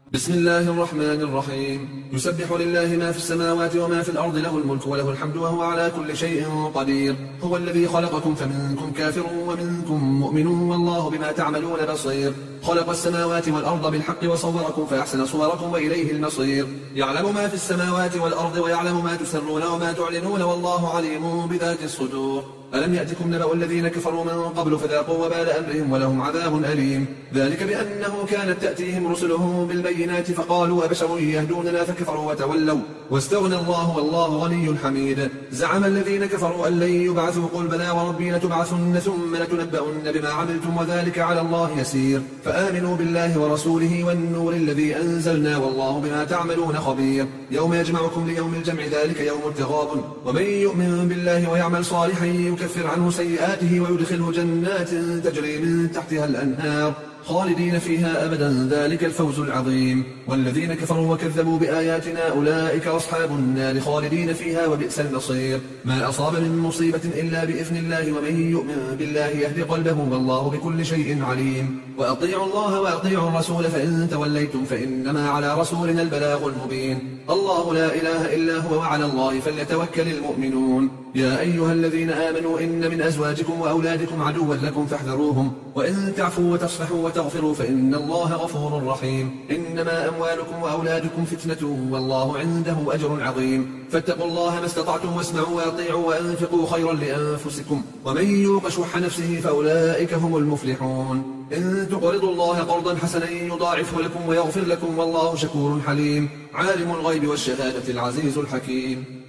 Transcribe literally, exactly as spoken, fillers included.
بسم الله الرحمن الرحيم. يسبح لله ما في السماوات وما في الأرض، له الملك وله الحمد وهو على كل شيء قدير. هو الذي خلقكم فمنكم كافر ومنكم مؤمن والله بما تعملون بصير. خلق السماوات والأرض بالحق وصوركم فأحسن صوركم وإليه المصير. يعلم ما في السماوات والأرض ويعلم ما تسرون وما تعلنون والله عليم بذات الصدور. ألم يأتكم نبأ الذين كفروا من قبل فذاقوا وبال أمرهم ولهم عذاب أليم. ذلك بأنه كانت تأتيهم رسلهم بالبينات فقالوا أبشر يهدوننا فكفروا وتولوا واستغنى الله والله غني حميد. زعم الذين كفروا أن لن يبعثوا قل بلى وربي لتبعثن ثم لتنبؤن بما عملتم وذلك على الله يسير. فآمنوا بالله ورسوله والنور الذي أنزلنا والله بما تعملون خبير. يوم يجمعكم ليوم الجمع ذلك يوم التغابن. ومن يؤمن بالله ويعمل صالحا يكفر عنه سيئاته ويدخله جنات تجري من تحتها الأنهار خالدين فيها أبدا ذلك الفوز العظيم. والذين كفروا وكذبوا بآياتنا أولئك أصحاب النار خالدين فيها وبئس المصير. ما أصاب من مصيبة إلا بإذن الله ومن يؤمن بالله يهدي قلبه والله بكل شيء عليم. وأطيعوا الله وأطيعوا الرسول فإن توليتم فإنما على رسولنا البلاغ المبين. الله لا إله إلا هو وعلى الله فليتوكل المؤمنون. يا أيها الذين آمنوا إن من أزواجكم وأولادكم عدوا لكم فاحذروهم وإن تعفوا وتصفحوا وتغفروا فإن الله غفور رحيم. إنما أموالكم وأولادكم فتنة والله عنده أجر عظيم. فاتقوا الله ما استطعتم واسمعوا وأطيعوا وأنفقوا خيرا لأنفسكم ومن يوق شح نفسه فأولئك هم المفلحون. إن تقرضوا الله قرضا حسنا يضاعفه لكم ويغفر لكم والله شكور حليم. عالم الغيب والشهادة العزيز الحكيم.